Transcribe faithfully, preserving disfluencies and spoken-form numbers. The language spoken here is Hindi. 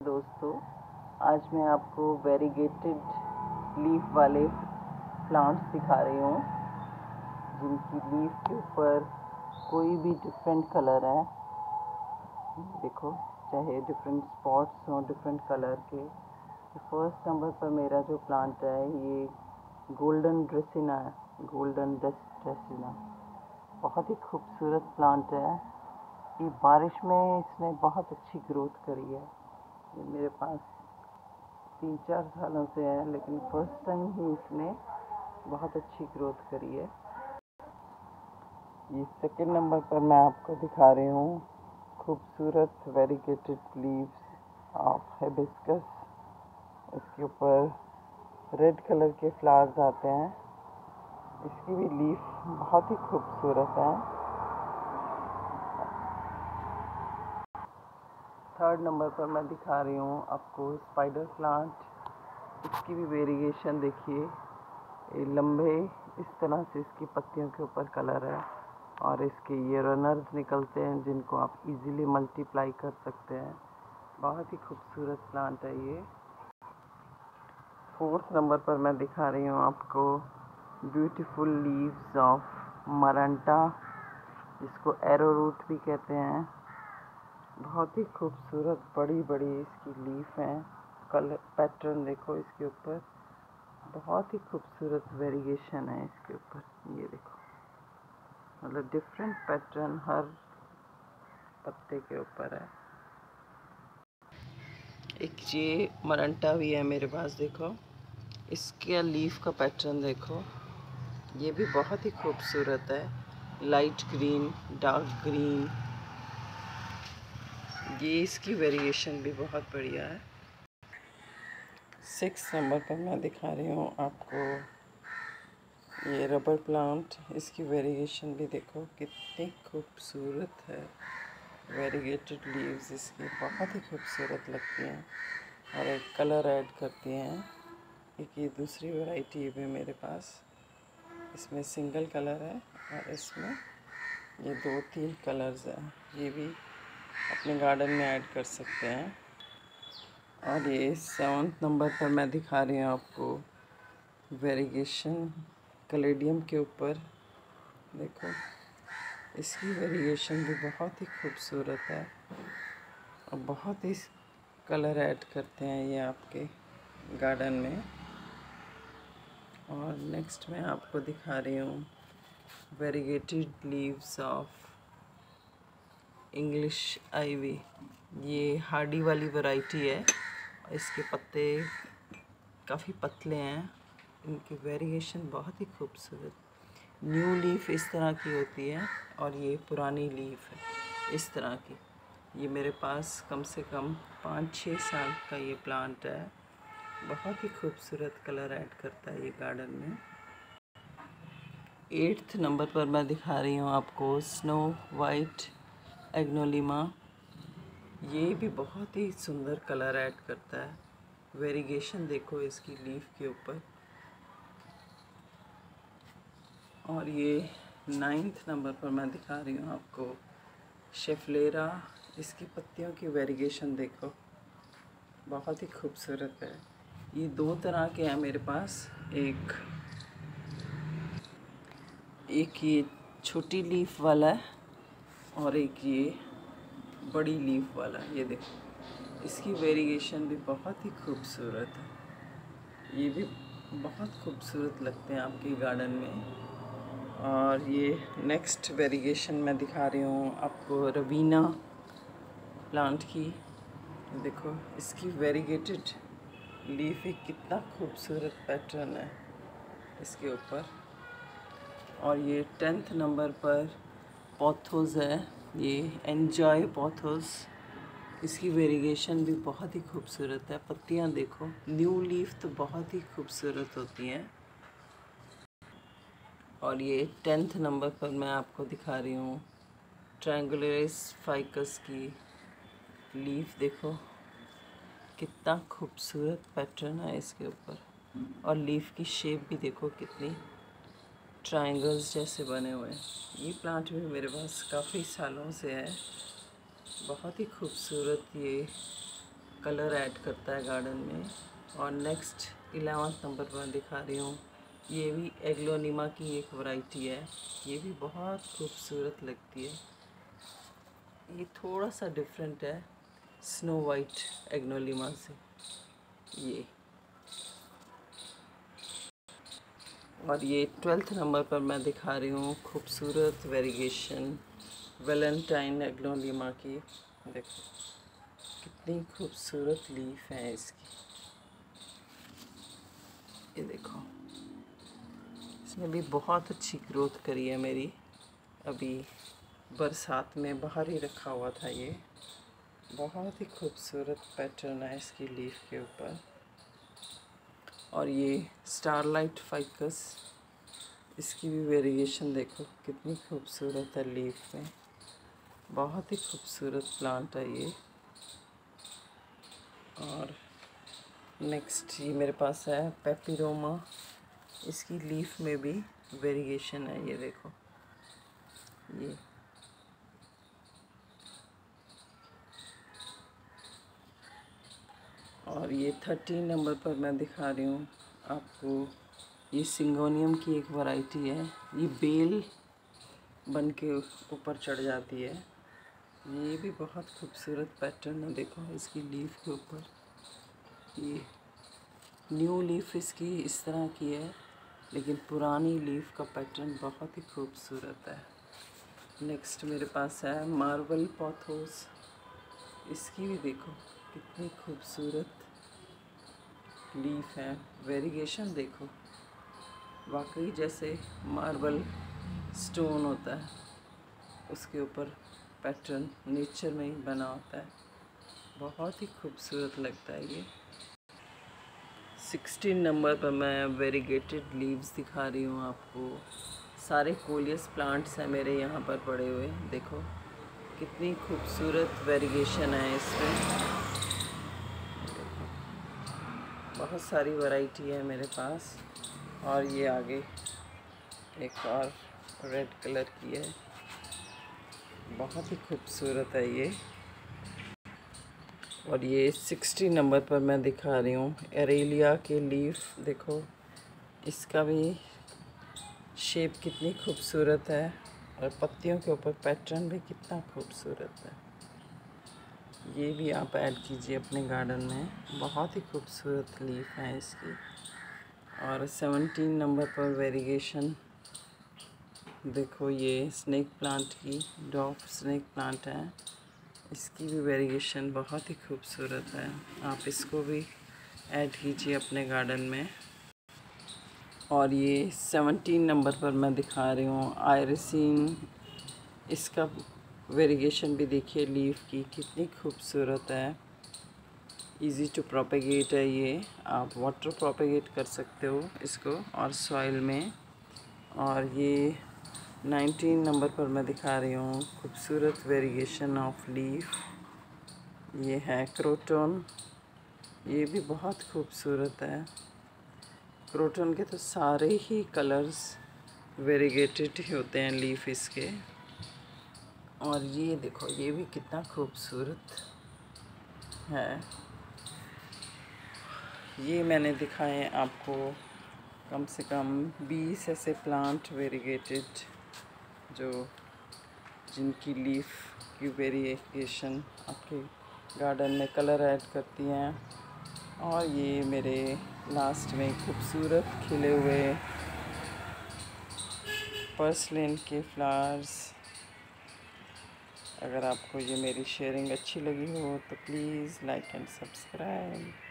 दोस्तों, आज मैं आपको वेरीगेटेड लीफ वाले प्लांट्स दिखा रही हूँ जिनकी लीफ के ऊपर कोई भी डिफरेंट कलर है। देखो, चाहे डिफरेंट स्पॉट्स हों डिफरेंट कलर के। फर्स्ट नंबर पर मेरा जो प्लांट है ये गोल्डन ड्रेसिना है। गोल्डन ड्रेसिना बहुत ही खूबसूरत प्लांट है। ये बारिश में इसने बहुत अच्छी ग्रोथ करी है। ये मेरे पास तीन चार सालों से है, लेकिन फर्स्ट टाइम ही इसने बहुत अच्छी ग्रोथ करी है। ये सेकंड नंबर पर मैं आपको दिखा रही हूँ खूबसूरत वेरीगेटेड लीव्स ऑफ हिबिस्कस। इसके ऊपर रेड कलर के फ्लावर्स आते हैं। इसकी भी लीफ बहुत ही खूबसूरत है। थर्ड नंबर पर मैं दिखा रही हूँ आपको स्पाइडर प्लांट। इसकी भी वेरिएशन देखिए, ये लंबे इस तरह से इसकी पत्तियों के ऊपर कलर है और इसके ये रनर्स निकलते हैं जिनको आप इजीली मल्टीप्लाई कर सकते हैं। बहुत ही खूबसूरत प्लांट है ये। फोर्थ नंबर पर मैं दिखा रही हूँ आपको ब्यूटीफुल लीव्स ऑफ मरंटा, जिसको एरो रूट भी कहते हैं। बहुत ही खूबसूरत बड़ी बड़ी इसकी लीफ हैं। कलर पैटर्न देखो इसके ऊपर, बहुत ही खूबसूरत वेरिएशन है इसके ऊपर। ये देखो, मतलब डिफरेंट पैटर्न हर पत्ते के ऊपर है। एक ये मरंटा भी है मेरे पास, देखो इसके लीफ का पैटर्न देखो, ये भी बहुत ही खूबसूरत है। लाइट ग्रीन, डार्क ग्रीन, ये इसकी वेरिएशन भी बहुत बढ़िया है। सिक्स नंबर पर मैं दिखा रही हूँ आपको ये रबर प्लांट। इसकी वेरिएशन भी देखो कितनी खूबसूरत है। वेरीगेटेड लीव्स इसकी बहुत ही खूबसूरत लगती हैं और एक कलर ऐड करती हैं। एक ये दूसरी वैरायटी भी मेरे पास, इसमें सिंगल कलर है और इसमें ये दो तीन कलर्स हैं। ये भी अपने गार्डन में ऐड कर सकते हैं। और ये सेवन्थ नंबर पर मैं दिखा रही हूँ आपको वेरीगेशन कैलेडियम के ऊपर। देखो इसकी वेरिएशन भी बहुत ही खूबसूरत है और बहुत ही कलर ऐड करते हैं ये आपके गार्डन में। और नेक्स्ट मैं आपको दिखा रही हूँ variegated leaves of English ivy. ये हार्डी वाली वैरायटी है। इसके पत्ते काफ़ी पतले हैं। इनकी वेरिएशन बहुत ही खूबसूरत। न्यू लीफ इस तरह की होती है और ये पुरानी लीफ है इस तरह की। ये मेरे पास कम से कम पाँच छः साल का ये प्लांट है। बहुत ही खूबसूरत कलर ऐड करता है ये गार्डन में। एट्थ नंबर पर मैं दिखा रही हूँ आपको स्नो वाइट एग्नोलिमा। ये भी बहुत ही सुंदर कलर ऐड करता है। वेरिएशन देखो इसकी लीफ के ऊपर। और ये नाइन्थ नंबर पर मैं दिखा रही हूँ आपको शेफलेरा। इसकी पत्तियों की वेरिएशन देखो, बहुत ही खूबसूरत है। ये दो तरह के हैं मेरे पास, एक एक ये छोटी लीफ वाला है और एक ये बड़ी लीफ वाला है। ये देखो इसकी वेरिएशन भी बहुत ही खूबसूरत है। ये भी बहुत खूबसूरत लगते हैं आपके गार्डन में। और ये नेक्स्ट वेरिएशन मैं दिखा रही हूँ आपको रवीना प्लांट की। देखो इसकी वेरीगेटेड लीफ, कितना खूबसूरत पैटर्न है इसके ऊपर। और ये टेंथ नंबर पर पोथोस है, ये एन्जॉय पोथोस। इसकी वेरिएशन भी बहुत ही खूबसूरत है। पत्तियाँ देखो, न्यू लीफ तो बहुत ही खूबसूरत होती हैं। और ये टेंथ नंबर पर मैं आपको दिखा रही हूँ ट्रायंगुलरिस फाइकस की लीफ। देखो कितना खूबसूरत पैटर्न है इसके ऊपर और लीफ की शेप भी देखो कितनी ट्रायंगल्स जैसे बने हुए हैं। ये प्लांट भी मेरे पास काफ़ी सालों से है। बहुत ही खूबसूरत ये कलर ऐड करता है गार्डन में। और नेक्स्ट इलेवंथ नंबर पर दिखा रही हूँ, ये भी एग्लोनिमा की एक वैरायटी है। ये भी बहुत खूबसूरत लगती है। ये थोड़ा सा डिफरेंट है स्नो वाइट एग्लोनिमा से ये। और ये ट्वेल्थ नंबर पर मैं दिखा रही हूँ खूबसूरत वेरिगेशन वैलेंटाइन एग्लोनिमा की। देखो कितनी खूबसूरत लीफ है इसकी। ये देखो, इसने भी बहुत अच्छी ग्रोथ करी है मेरी। अभी बरसात में बाहर ही रखा हुआ था ये। बहुत ही खूबसूरत पैटर्न है इसकी लीफ के ऊपर। और ये स्टारलाइट फाइकस, इसकी भी वेरिएशन देखो कितनी खूबसूरत है लीफ में। बहुत ही खूबसूरत प्लांट है ये। और नेक्स्ट ये मेरे पास है पेपिरोमा। इसकी लीफ में भी वेरिएशन है, ये देखो ये। और ये थर्टीन नंबर पर मैं दिखा रही हूँ आपको, ये सिंगोनियम की एक वैरायटी है। ये बेल बन के ऊपर चढ़ जाती है। ये भी बहुत खूबसूरत पैटर्न है, देखो इसकी लीफ के ऊपर। ये न्यू लीफ इसकी इस तरह की है, लेकिन पुरानी लीफ का पैटर्न बहुत ही खूबसूरत है। नेक्स्ट मेरे पास है मार्बल पॉथोस। इसकी भी देखो कितनी खूबसूरत लीफ है। वेरिएशन देखो, वाकई जैसे मार्बल स्टोन होता है उसके ऊपर पैटर्न नेचर में ही बना होता है। बहुत ही खूबसूरत लगता है ये। सिक्सटीन नंबर पर मैं वेरीगेटेड लीव्स दिखा रही हूँ आपको। सारे कोलियस प्लांट्स हैं मेरे यहाँ पर पड़े हुए, देखो कितनी खूबसूरत वेरिएशन है इसमें। बहुत सारी वैरायटी है मेरे पास। और ये आगे एक और रेड कलर की है, बहुत ही खूबसूरत है ये। और ये सिक्सटी नंबर पर मैं दिखा रही हूँ एरेलिया के लीफ। देखो इसका भी शेप कितनी खूबसूरत है और पत्तियों के ऊपर पैटर्न भी कितना खूबसूरत है। ये भी आप ऐड कीजिए अपने गार्डन में, बहुत ही खूबसूरत लीफ है इसकी। और सेवनटीन नंबर पर वेरिएशन देखो, ये स्नेक प्लांट की डॉफ स्नेक प्लांट है। इसकी भी वेरिएशन बहुत ही खूबसूरत है, आप इसको भी ऐड कीजिए अपने गार्डन में। और ये सेवनटीन नंबर पर मैं दिखा रही हूँ आयरिसिन। इसका वेरिएशन भी देखिए, लीफ की कितनी खूबसूरत है। इजी टू प्रोपेगेट है ये, आप वाटर प्रोपेगेट कर सकते हो इसको और सॉइल में। और ये नाइनटीन नंबर पर मैं दिखा रही हूँ खूबसूरत वेरिएशन ऑफ लीफ। ये है क्रोटन, ये भी बहुत खूबसूरत है। क्रोटन के तो सारे ही कलर्स वेरीगेटेड ही होते हैं लीफ इसके। और ये देखो, ये भी कितना खूबसूरत है। ये मैंने दिखाए आपको कम से कम बीस ऐसे प्लांट वेरीगेटेड जो जिनकी लीफ की वेरिएशन आपके गार्डन में कलर ऐड करती हैं। और ये मेरे लास्ट में खूबसूरत खिले हुए पर्सलिन के फ्लावर्स। अगर आपको ये मेरी शेयरिंग अच्छी लगी हो तो प्लीज़ लाइक एंड सब्सक्राइब।